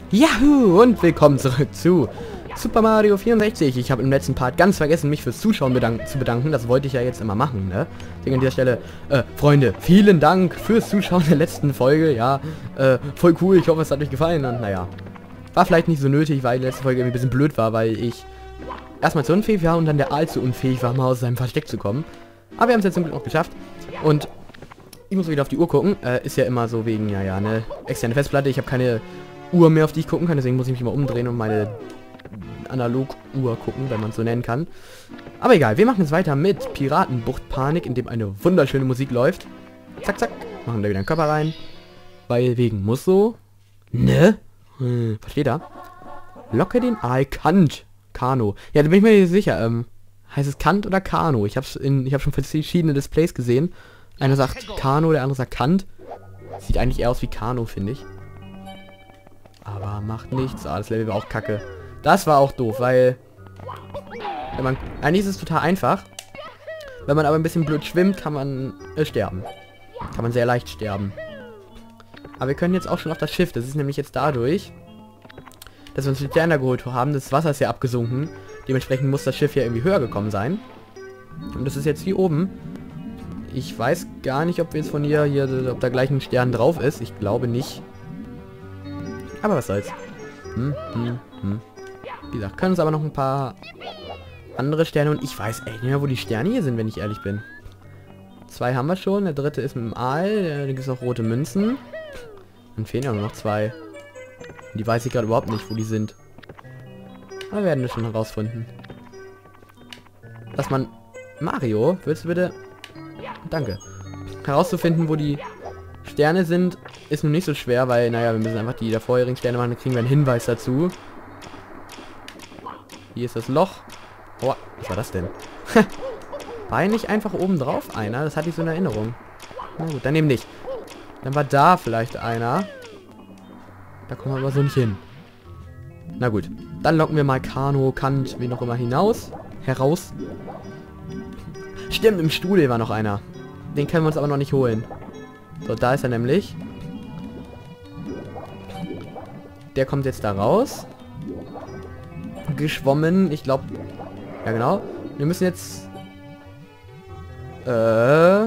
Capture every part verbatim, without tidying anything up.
Yahoo! Und willkommen zurück zu Super Mario vierundsechzig. Ich habe im letzten Part ganz vergessen, mich fürs Zuschauen bedank zu bedanken. Das wollte ich ja jetzt immer machen, ne? Deswegen an dieser Stelle, äh, Freunde, vielen Dank fürs Zuschauen der letzten Folge. Ja, äh, voll cool. Ich hoffe, es hat euch gefallen. Und naja, war vielleicht nicht so nötig, weil die letzte Folge irgendwie ein bisschen blöd war, weil ich erstmal zu unfähig war und dann der allzu unfähig war, mal aus seinem Versteck zu kommen. Aber wir haben es jetzt zum Glück noch geschafft. Und ich muss wieder auf die Uhr gucken. Äh, ist ja immer so wegen, ja, ja, ne, externe Festplatte. Ich habe keine Uhr mehr, auf die ich gucken kann, deswegen muss ich mich immer umdrehen und meine Analog-Uhr gucken, wenn man es so nennen kann. Aber egal, wir machen jetzt weiter mit Piratenbucht-Panik, in dem eine wunderschöne Musik läuft. Zack, zack, machen da wieder einen Körper rein. Weil wegen muss so. Ne? Hm, was steht da? Locke den Aal Kant. Kano. Ja, da bin ich mir nicht sicher. Ähm, heißt es Kant oder Kano? Ich hab's in, ich habe schon verschiedene Displays gesehen. Einer sagt Kano, der andere sagt Kant. Sieht eigentlich eher aus wie Kano, finde ich. Aber macht nichts. Ah, das Level war auch kacke. Das war auch doof, weil... Wenn man, eigentlich ist es total einfach. Wenn man aber ein bisschen blöd schwimmt, kann man äh, sterben. Kann man sehr leicht sterben. Aber wir können jetzt auch schon auf das Schiff. Das ist nämlich jetzt dadurch, dass wir uns die Sterne geholt haben. Das Wasser ist ja abgesunken. Dementsprechend muss das Schiff ja irgendwie höher gekommen sein. Und das ist jetzt hier oben. Ich weiß gar nicht, ob wir jetzt von hier, hier, ob da gleich ein Stern drauf ist. Ich glaube nicht. Aber was soll's. Hm, hm, hm. Wie gesagt, können uns aber noch ein paar andere Sterne und ich weiß echt nicht mehr, wo die Sterne hier sind, wenn ich ehrlich bin. Zwei haben wir schon, der dritte ist mit dem Aal, da gibt es auch rote Münzen. Dann fehlen ja nur noch zwei. Die weiß ich gerade überhaupt nicht, wo die sind. Aber werden wir schon herausfinden. Dass man... Mario, willst du bitte... Danke. Herauszufinden, wo die Sterne sind, ist nun nicht so schwer, weil, naja, wir müssen einfach die der vorherigen Sterne machen, dann kriegen wir einen Hinweis dazu. Hier ist das Loch. Oh, was war das denn? War nicht einfach oben drauf einer? Das hatte ich so in Erinnerung. Na gut, dann eben nicht. Dann war da vielleicht einer. Da kommen wir aber so nicht hin. Na gut, dann locken wir mal Kano, Kant, wie noch immer hinaus. Heraus. Stimmt, im Stuhl war noch einer. Den können wir uns aber noch nicht holen. So, da ist er nämlich. Der kommt jetzt da raus. Geschwommen, ich glaube... Ja, genau. Wir müssen jetzt... Äh...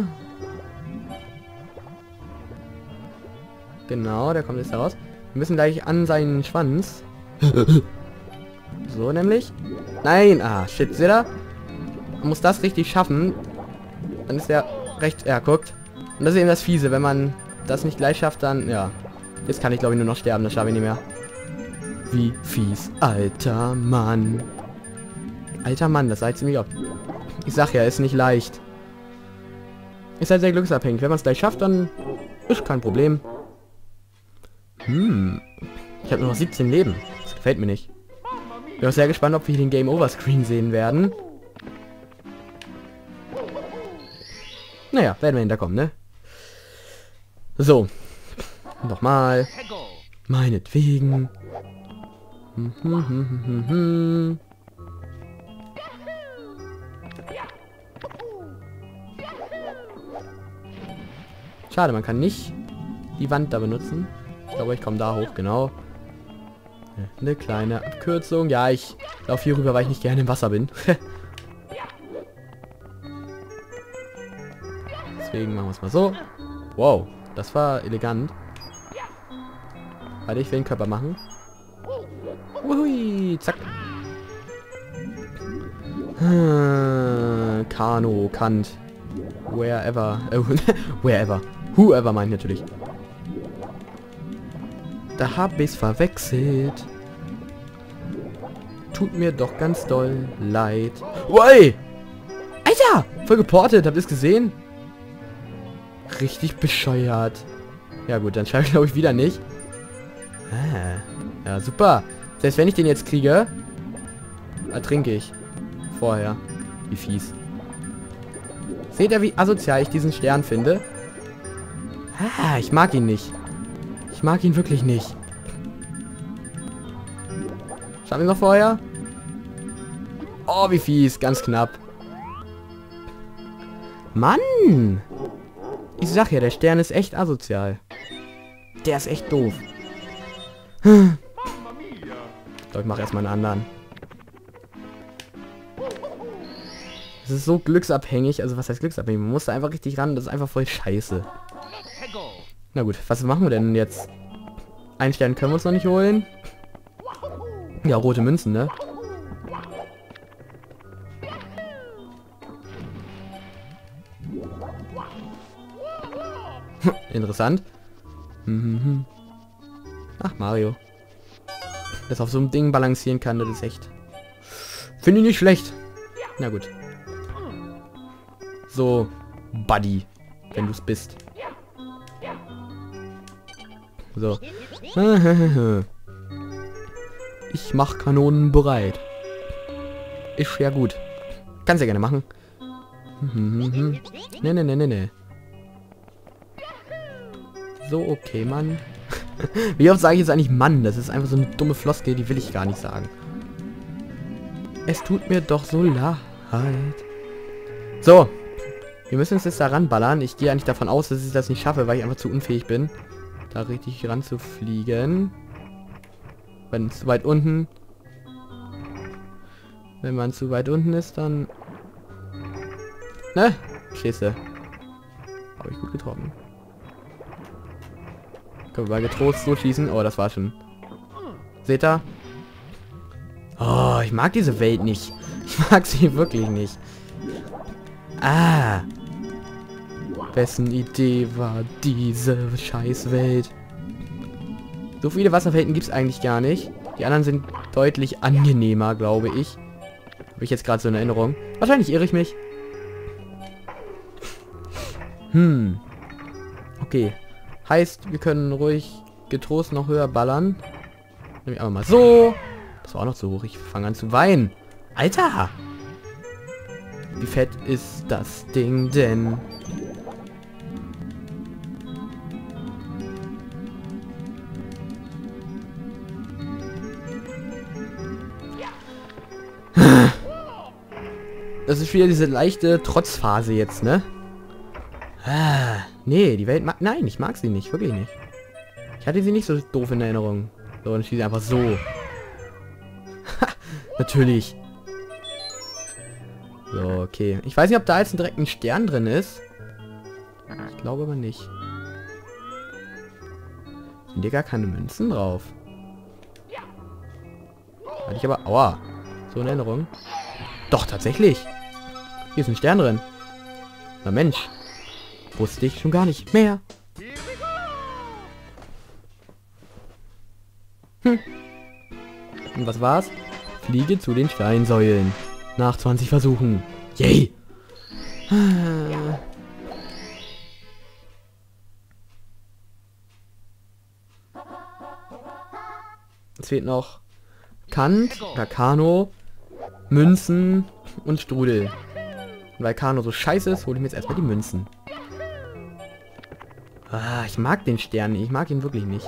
Genau, der kommt jetzt da raus. Wir müssen gleich an seinen Schwanz. So, nämlich. Nein! Ah, shit, seht ihr? Man muss das richtig schaffen. Dann ist der recht... Ja, guckt. Und das ist eben das Fiese. Wenn man das nicht gleich schafft, dann... Ja. Jetzt kann ich, glaube ich, nur noch sterben. Das schaffe ich nicht mehr. Wie fies. Alter Mann. Alter Mann, das sei ziemlich oft. Ich sag ja, ist nicht leicht. Ist halt sehr glücksabhängig. Wenn man es gleich schafft, dann ist kein Problem. Hm. Ich habe nur noch siebzehn Leben. Das gefällt mir nicht. Bin auch sehr gespannt, ob wir hier den Game Over Screen sehen werden. Naja, werden wir hinterkommen, ne? So. Nochmal. Meinetwegen. Hm, hm, hm, hm, hm, hm. Schade, man kann nicht die Wand da benutzen. Ich glaube, ich komme da hoch, genau. Eine kleine Abkürzung. Ja, ich laufe hier rüber, weil ich nicht gerne im Wasser bin. Deswegen machen wir es mal so. Wow, das war elegant. Warte, ich will den Körper machen. Ui, zack. Hm, Kano, Kant. Wherever. Oh, wherever. Whoever meint natürlich. Da hab ich's verwechselt. Tut mir doch ganz doll leid. Ui! Alter! Voll geportet, habt ihr's gesehen? Richtig bescheuert. Ja gut, dann schreibe ich glaube ich wieder nicht. Ah, ja, super. Selbst wenn ich den jetzt kriege, ertrinke ich. Vorher. Wie fies. Seht ihr, wie asozial ich diesen Stern finde? Ah, ich mag ihn nicht. Ich mag ihn wirklich nicht. Schaffen wir noch vorher? Oh, wie fies. Ganz knapp. Mann! Ich sag ja, der Stern ist echt asozial. Der ist echt doof. Doch, ich mache erstmal einen anderen. Es ist so glücksabhängig. Also was heißt glücksabhängig? Man muss da einfach richtig ran. Das ist einfach voll scheiße. Na gut, was machen wir denn jetzt? Einen Stern können wir uns noch nicht holen. Ja, rote Münzen, ne? Interessant. Ach, Mario. Das auf so einem Ding balancieren kann, das ist echt... Finde ich nicht schlecht. Na gut. So, Buddy, wenn du es bist. So. Ich mach Kanonen bereit. Ist ja gut. Kannst ja gerne machen. Ne, ne, ne, ne, ne. So, okay, Mann. Wie oft sage ich jetzt eigentlich Mann? Das ist einfach so eine dumme Floskel, die will ich gar nicht sagen. Es tut mir doch so leid. So. Wir müssen uns jetzt da ranballern. Ich gehe eigentlich davon aus, dass ich das nicht schaffe, weil ich einfach zu unfähig bin, da richtig ranzufliegen. Wenn zu weit unten... Wenn man zu weit unten ist, dann... Ne? Scheiße. Habe ich gut getroffen. Können wir mal getrost so schießen? Oh, das war schon. Seht ihr? Oh, ich mag diese Welt nicht. Ich mag sie wirklich nicht. Ah. Wessen Idee war diese Scheißwelt? So viele Wasserwelten gibt es eigentlich gar nicht. Die anderen sind deutlich angenehmer, glaube ich. Habe ich jetzt gerade so eine Erinnerung. Wahrscheinlich irre ich mich. Hm. Okay. Heißt, wir können ruhig getrost noch höher ballern. Nehme ich aber mal so. Das war auch noch zu hoch. Ich fange an zu weinen. Alter! Wie fett ist das Ding denn? Das ist wieder diese leichte Trotzphase jetzt, ne? Ah, nee, die Welt mag... Nein, ich mag sie nicht. Wirklich nicht. Ich hatte sie nicht so doof in Erinnerung. So, und ich schieße einfach so. Ha, natürlich. So, okay. Ich weiß nicht, ob da jetzt direkt ein Stern drin ist. Ich glaube aber nicht. Sind hier gar keine Münzen drauf? Hatte ich aber... Aua. So in Erinnerung. Doch, tatsächlich. Hier ist ein Stern drin. Na Mensch. Wusste ich schon gar nicht mehr. Hm. Und was war's? Fliege zu den Steinsäulen. Nach zwanzig Versuchen. Yay! Es fehlt noch Kant, oder Kano, Münzen und Strudel. Und weil Kano so scheiße ist, hole ich mir jetzt erstmal die Münzen. Ah, ich mag den Stern nicht. Ich mag ihn wirklich nicht.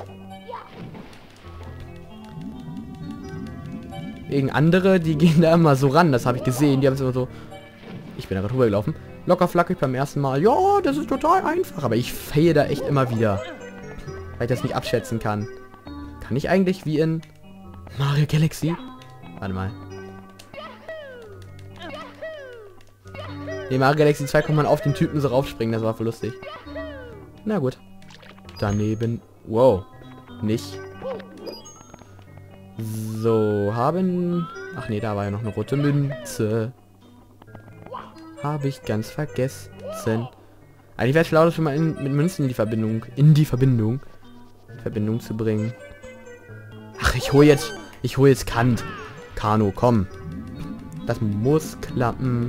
Wegen andere, die gehen da immer so ran. Das habe ich gesehen. Die haben es immer so... Ich bin da gerade rübergelaufen. Locker flackig beim ersten Mal. Ja, das ist total einfach. Aber ich fail da echt immer wieder. Weil ich das nicht abschätzen kann. Kann ich eigentlich wie in Mario Galaxy? Warte mal. In Mario Galaxy zwei konnte man auf den Typen so raufspringen. Das war voll lustig. Na gut. Daneben. Wow. Nicht. So, haben... Ach nee, da war ja noch eine rote Münze. Habe ich ganz vergessen. Eigentlich wäre es schlau, das schon mal in, mit Münzen in die Verbindung... In die Verbindung... In Verbindung zu bringen. Ach, ich hole jetzt... Ich hole jetzt Kant. Kano, komm. Das muss klappen.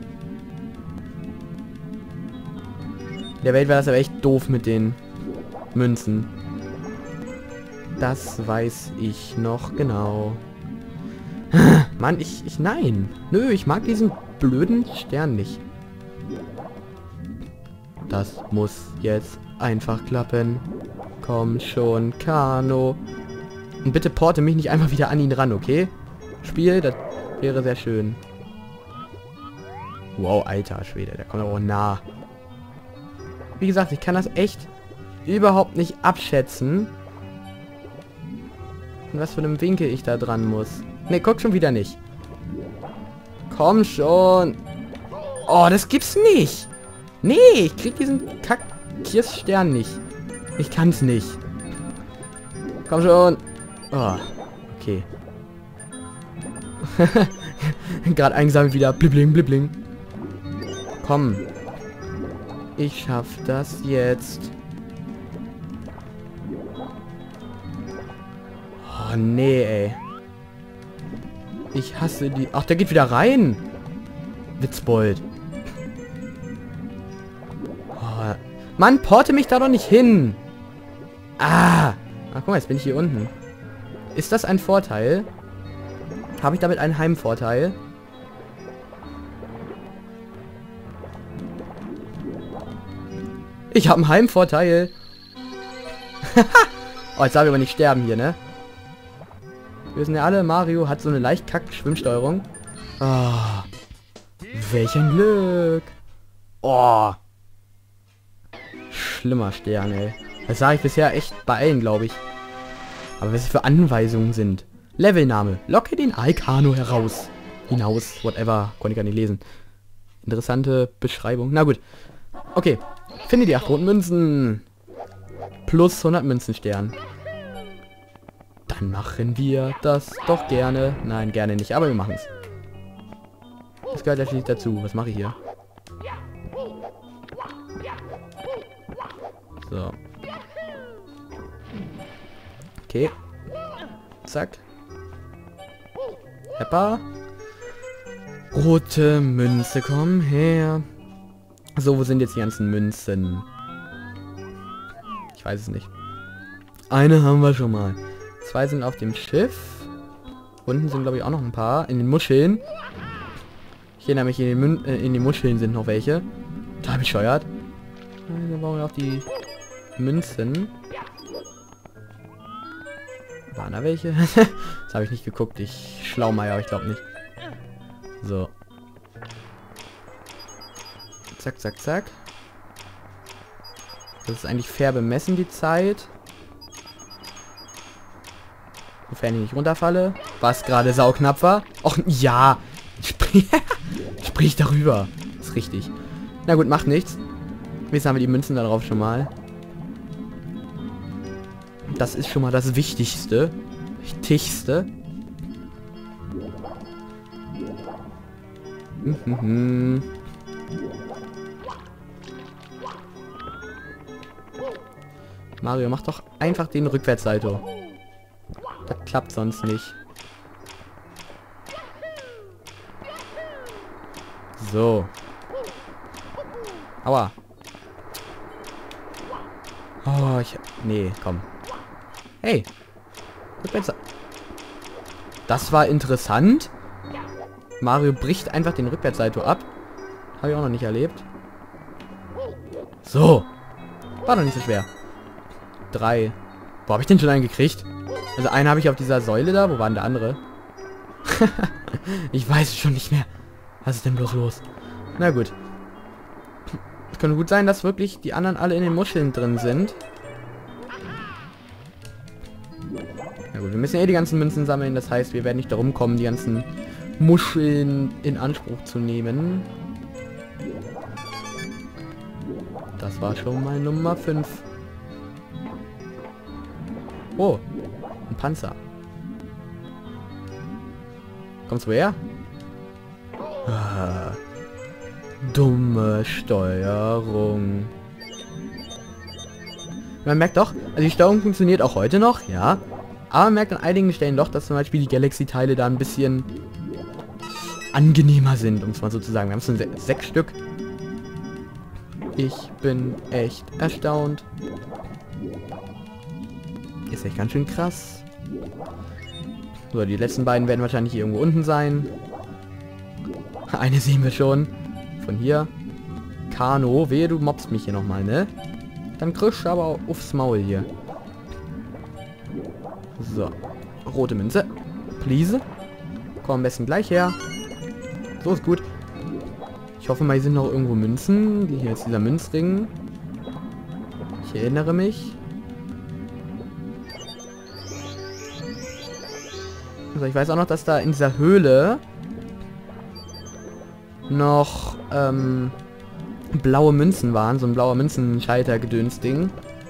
In der Welt war das aber echt doof mit den Münzen. Das weiß ich noch genau. Mann, ich, ich... Nein. Nö, ich mag diesen blöden Stern nicht. Das muss jetzt einfach klappen. Komm schon, Kano. Und bitte porte mich nicht einfach wieder an ihn ran, okay? Spiel, das wäre sehr schön. Wow, alter Schwede, der kommt aber auch nah. Wie gesagt, ich kann das echt überhaupt nicht abschätzen, in was für einem Winkel ich da dran muss. Ne, guck schon wieder nicht. Komm schon. Oh, das gibt's nicht. Nee, ich krieg diesen Kack-Kirsstern nicht. Ich kann's nicht. Komm schon. Oh, okay. Gerade eingesammelt wieder. Blibling, blibling. Komm. Ich schaff das jetzt. Oh, nee, ey. Ich hasse die... Ach, der geht wieder rein. Witzbold. Oh, Mann, porte mich da doch nicht hin. Ah. Ach, guck mal, jetzt bin ich hier unten. Ist das ein Vorteil? Habe ich damit einen Heimvorteil? Ich habe einen Heimvorteil. Oh, jetzt darf ich aber nicht sterben hier, ne? Wir wissen ja alle, Mario hat so eine leicht kack Schwimmsteuerung. Oh, welch ein Glück. Oh. Schlimmer Stern, ey. Das sage ich bisher echt bei allen, glaube ich. Aber was es für Anweisungen sind. Levelname. Locke den Alkano heraus. Hinaus. Whatever. Konnte ich gar nicht lesen. Interessante Beschreibung. Na gut. Okay. Finde die acht roten Münzen. Plus hundert Münzenstern. Dann machen wir das doch gerne. Nein, gerne nicht. Aber wir machen es. Das gehört ja schließlich dazu. Was mache ich hier? So. Okay. Zack. Pepper. Rote Münze, komm her. So, wo sind jetzt die ganzen Münzen? Ich weiß es nicht. Eine haben wir schon mal. Zwei sind auf dem Schiff. Unten sind, glaube ich, auch noch ein paar. In den Muscheln. Ich erinnere mich, in den, Mün äh, in den Muscheln sind noch welche. Da habe ich bescheuert. Dann brauchen wir auch die Münzen. Waren da welche? Das habe ich nicht geguckt. Ich Schlaumeier, aber ich glaube nicht. So. Zack, zack, zack. Das ist eigentlich fair bemessen, die Zeit. Sofern ich nicht runterfalle. Was gerade sauknapp war. Och, ja. Sprich, sprich darüber. Ist richtig. Na gut, macht nichts. Jetzt haben wir die Münzen darauf schon mal. Das ist schon mal das Wichtigste. Wichtigste. Mhm. Mario, mach doch einfach den Rückwärtssalto. Das klappt sonst nicht. So. Aua. Oh, ich... Nee, komm. Hey. Rückwärts... Das war interessant. Mario bricht einfach den Rückwärtssalto ab. Habe ich auch noch nicht erlebt. So. War doch nicht so schwer. Drei. Wo habe ich den schon einen gekriegt? Also einen habe ich auf dieser Säule da. Wo war denn der andere? Ich weiß es schon nicht mehr. Was ist denn bloß los? Na gut. Es könnte gut sein, dass wirklich die anderen alle in den Muscheln drin sind. Na gut, wir müssen eh die ganzen Münzen sammeln. Das heißt, wir werden nicht darum kommen, die ganzen Muscheln in Anspruch zu nehmen. Das war schon mal Nummer fünf. Oh, ein Panzer. Kommst du her? Ah, dumme Steuerung. Man merkt doch, also die Steuerung funktioniert auch heute noch, ja. Aber man merkt an einigen Stellen doch, dass zum Beispiel die Galaxy-Teile da ein bisschen angenehmer sind, um es mal so zu sagen. Wir haben schon se sechs Stück. Ich bin echt erstaunt. Ist echt ganz schön krass. So, die letzten beiden werden wahrscheinlich hier irgendwo unten sein. Eine sehen wir schon. Von hier. Kano, wehe, du mobst mich hier nochmal, ne? Dann kriegst du aber aufs Maul hier. So. Rote Münze. Please. Komm am besten gleich her. So ist gut. Ich hoffe mal, hier sind noch irgendwo Münzen. Hier ist dieser Münzring. Ich erinnere mich. Also ich weiß auch noch, dass da in dieser Höhle noch ähm, blaue Münzen waren. So ein blauer Münzenschalter-Gedöns-Ding.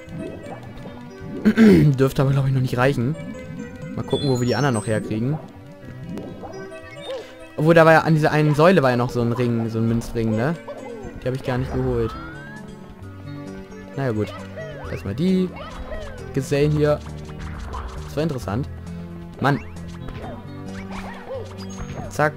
Dürfte aber, glaube ich, noch nicht reichen. Mal gucken, wo wir die anderen noch herkriegen. Obwohl, da war ja an dieser einen Säule war ja noch so ein Ring, so ein Münzring, ne? Die habe ich gar nicht geholt. Naja, gut. Erstmal die Gesellen hier. Das war interessant. Mann. Zack.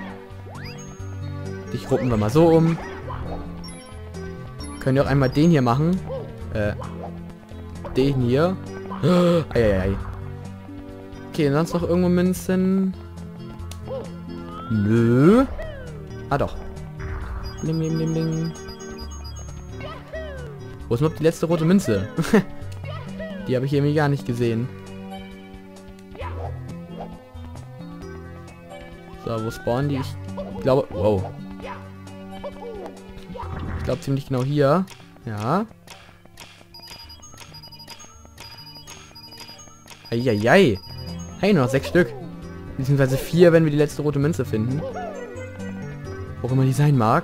Dich ruppen wir mal so um. Können wir auch einmal den hier machen. Äh. Den hier. Eieiei. Okay, sonst noch irgendwo Münzen? Nö. Ah, doch. Bling, bling, bling, bling. Wo ist überhaupt die letzte rote Münze? Die habe ich irgendwie gar nicht gesehen. So, wo spawnen die? Ich glaube... Wow. Ich glaube ziemlich genau hier. Ja. Eieiei. Hey, nur noch sechs Stück. Beziehungsweise vier, wenn wir die letzte rote Münze finden. Wo auch immer die sein mag.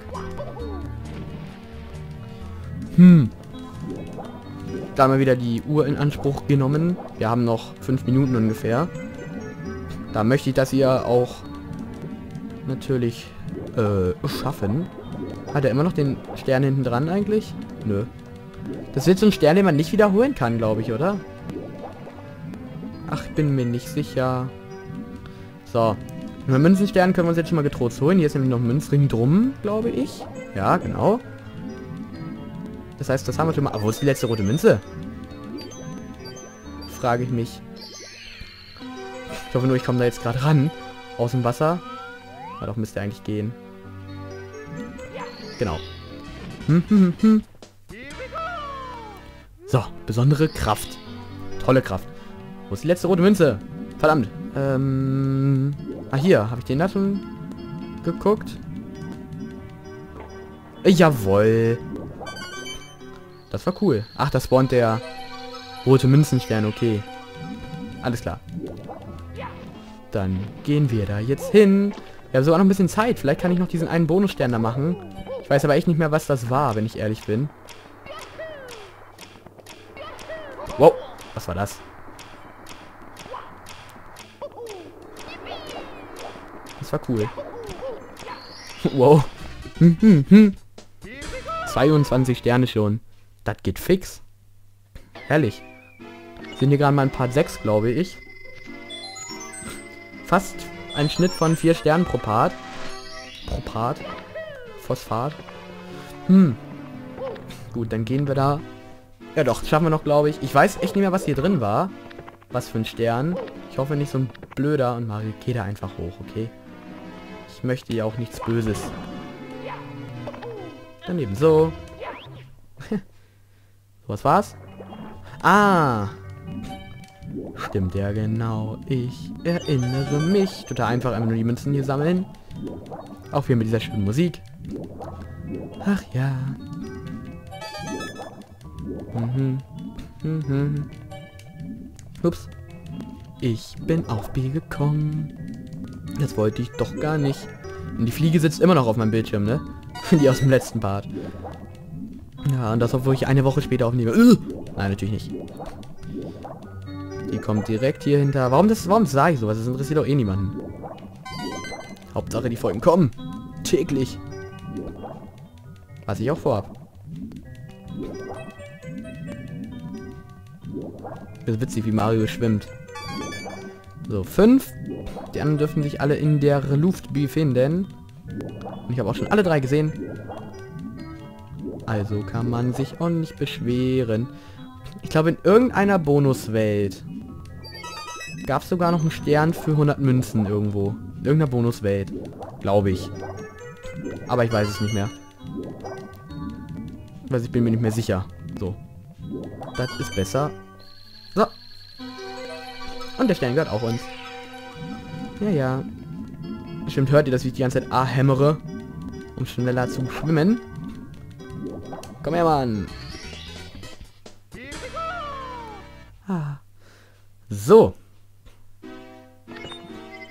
Hm. Da haben wir wieder die Uhr in Anspruch genommen. Wir haben noch fünf Minuten ungefähr. Da möchte ich das hier auch natürlich äh, schaffen. Hat er immer noch den Stern hinten dran eigentlich? Nö. Das wird so ein Stern, den man nicht wiederholen kann, glaube ich, oder? Ach, ich bin mir nicht sicher. So. Einen Münzenstern können wir uns jetzt schon mal getrost holen. Hier ist nämlich noch ein Münzring drum, glaube ich. Ja, genau. Das heißt, das haben wir schon mal... Aber wo ist die letzte rote Münze? Frage ich mich. Ich hoffe nur, ich komme da jetzt gerade ran. Aus dem Wasser. Aber doch müsste eigentlich gehen. Genau. Hm, hm, hm, hm. So, besondere Kraft. Tolle Kraft. Wo ist die letzte rote Münze? Verdammt. Ähm... Ah, hier. Habe ich den da schon geguckt? Äh, jawohl. Das war cool. Ach, da spawnt der rote Münzenstern. Okay. Alles klar. Dann gehen wir da jetzt hin. Wir haben sogar noch ein bisschen Zeit. Vielleicht kann ich noch diesen einen Bonusstern da machen. Ich weiß aber echt nicht mehr, was das war, wenn ich ehrlich bin. Wow. Was war das? Das war cool. Wow. Hm, hm, hm. zweiundzwanzig Sterne schon. Das geht fix. Herrlich. Sind hier gerade mal ein Part sechs, glaube ich. Fast ein Schnitt von vier Sternen pro Part. Pro Part. Phosphat. Hm. Gut, dann gehen wir da. Ja doch, schaffen wir noch, glaube ich. Ich weiß echt nicht mehr, was hier drin war. Was für ein Stern. Ich hoffe nicht so ein blöder. Und Mario, geh da einfach hoch, okay? Ich möchte ja auch nichts Böses. Daneben so. Was war's? Ah. Stimmt ja genau. Ich erinnere mich. Total einfach, einfach nur die Münzen hier sammeln. Auch hier mit dieser schönen Musik. Ach ja. Mhm. Mhm. Ups. Ich bin auf B gekommen. Das wollte ich doch gar nicht. Und die Fliege sitzt immer noch auf meinem Bildschirm, ne? Die aus dem letzten Part. Ja, und das, obwohl ich eine Woche später aufnehme. Uh! Nein, natürlich nicht. Die kommt direkt hier hinter. Warum das? Warum sage ich sowas? Das interessiert doch eh niemanden. Hauptsache, die Folgen kommen. Täglich. Was ich auch vorhab. Das ist witzig, wie Mario schwimmt. So, fünf. Die anderen dürfen sich alle in der Luft befinden. Und ich habe auch schon alle drei gesehen. Also kann man sich auch nicht beschweren. Ich glaube, in irgendeiner Bonuswelt gab es sogar noch einen Stern für hundert Münzen irgendwo. In irgendeiner Bonuswelt. Glaube ich. Aber ich weiß es nicht mehr. Also ich bin mir nicht mehr sicher. So. Das ist besser. So. Und der Stern gehört auch uns. Ja, ja. Bestimmt hört ihr, dass ich die ganze Zeit A hämmere, um schneller zu schwimmen. Komm her, Mann. Ah. So.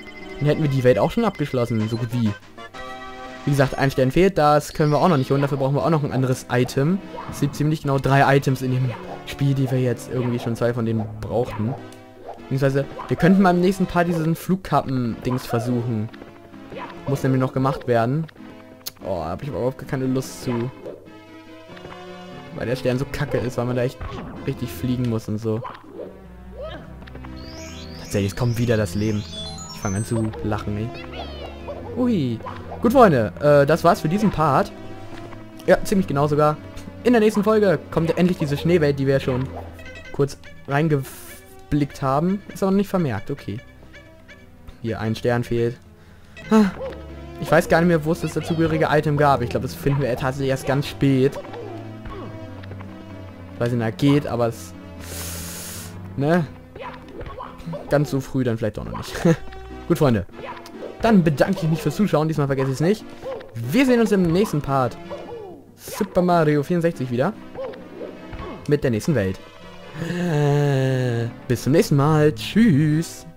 Dann hätten wir die Welt auch schon abgeschlossen, so gut wie. Wie gesagt, ein Stern fehlt, das können wir auch noch nicht holen. Dafür brauchen wir auch noch ein anderes Item. Es gibt ziemlich genau drei Items in dem Spiel, die wir jetzt irgendwie schon zwei von denen brauchten. Beziehungsweise, wir könnten mal im nächsten Part diesen Flugkappen-Dings versuchen. Muss nämlich noch gemacht werden. Oh, da habe ich aber überhaupt gar keine Lust zu. Weil der Stern so kacke ist, weil man da echt richtig fliegen muss und so. Tatsächlich, es kommt wieder das Leben. Ich fange an zu lachen, ey. Ui. Gut, Freunde, äh, das war's für diesen Part. Ja, ziemlich genau sogar. In der nächsten Folge kommt endlich diese Schneewelt, die wir schon kurz reingeblickt haben. Ist aber noch nicht vermerkt, okay. Hier, ein Stern fehlt. Ich weiß gar nicht mehr, wo es das dazugehörige Item gab. Ich glaube, das finden wir tatsächlich erst ganz spät. Ich weiß nicht, da geht, aber es... Ne? Ganz so früh dann vielleicht auch noch nicht. Gut, Freunde. Dann bedanke ich mich fürs Zuschauen. Diesmal vergesse ich es nicht. Wir sehen uns im nächsten Part. Super Mario vierundsechzig wieder. Mit der nächsten Welt. Bis zum nächsten Mal. Tschüss.